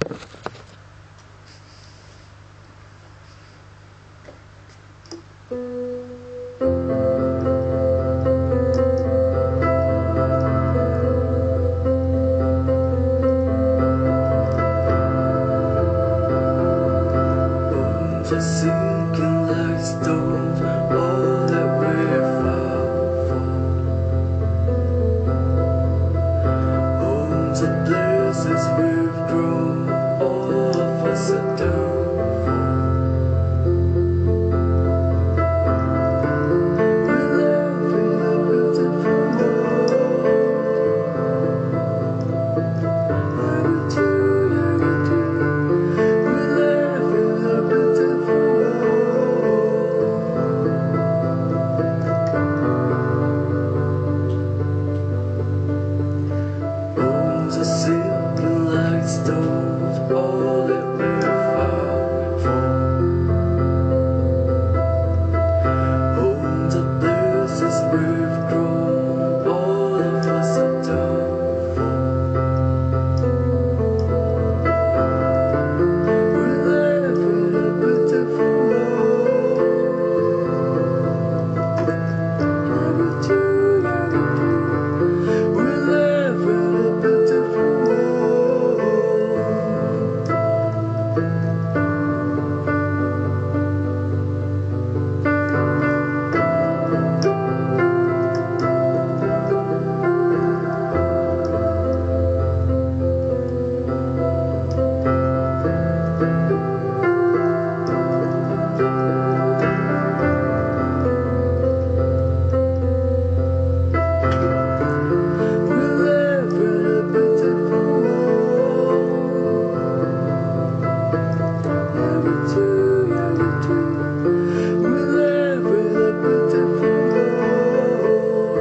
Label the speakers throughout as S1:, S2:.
S1: Just sinking like stones, all that we're far from. Homes of places we've grown, all of us are down for. We live in a beautiful world. Yeah, we do, yeah, we do. We live in a beautiful bones are sinking like stones, all that we're far from. Homes are places we've grown, all of us are done for. We live in a beautiful world. Yeah, we do, yeah, we do. We live in a beautiful world. We live in a beautiful world. Yeah, we do, yeah, we do. We live in a beautiful world.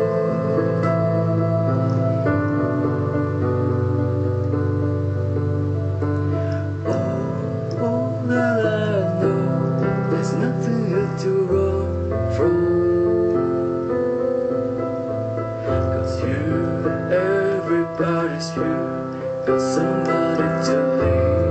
S1: All that I know, there's nothing here to run from. 'Cause you, everybody's you, got somebody to lean